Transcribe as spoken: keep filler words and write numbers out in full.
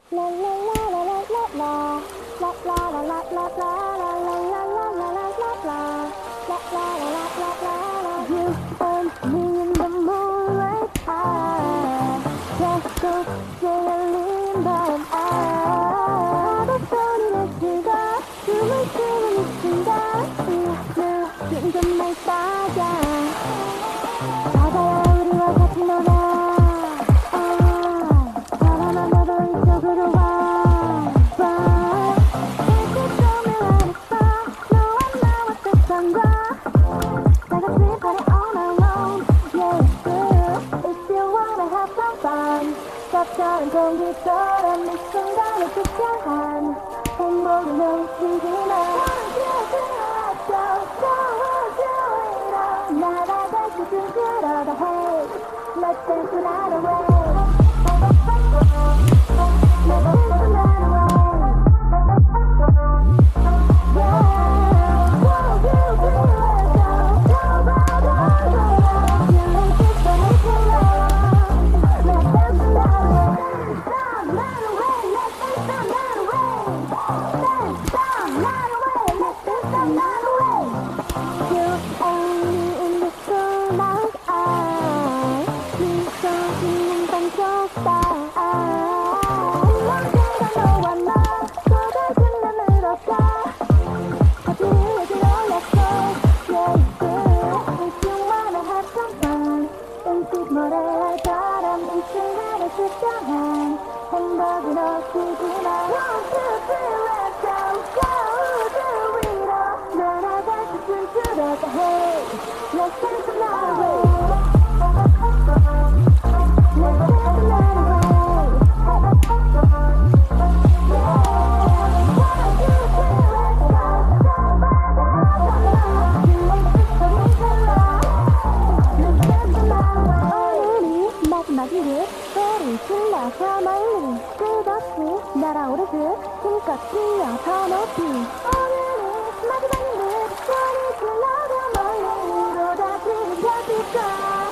You and me in the moonlight, I 계속 제일린다는 아도 소리를 지가 숨을 쉬는 이 순간 늘 점점 빠져 바다야 우리와 같이 놀아 아, 바람아 너도 이쪽으로 와 봐. 달콤함을 안았어 너와 나와 세상과 다 같이 party all night long yeah good if you wanna have some fun 짭짤한 공기처럼 이 순간을 특별한 행복이 넘치기만 날아갈 수준 들어가 hey let's dance the night away let's dance the night away yeah whoa you feel it so go go go go you make it so make it love let's dance the night away dance the night away let's dance the night away dance the night away let's dance the night away you and me in the moonlight I 미소 짓는 반짝다 언제나 너와 나 쏟아진 맘을 얻어 하필 들어왔어 yeah good if you wanna have some fun 은빛 모래알처럼 이 순간을 특별한 행복이 넘치지만 one two three let's go go 저 위로 날아갈 수준 들어가 hey let's dance the night away let's dance the night away yeah one two three let's go you make it so we can love let's dance the night away 오늘이 마지막이듯 소리 질러서 멀리 끝없이 날아오르듯 힘껏 뛰어 더 높이 오늘이 마지막인 듯 소리 질러서 멀리 우로 다 지금 별빛과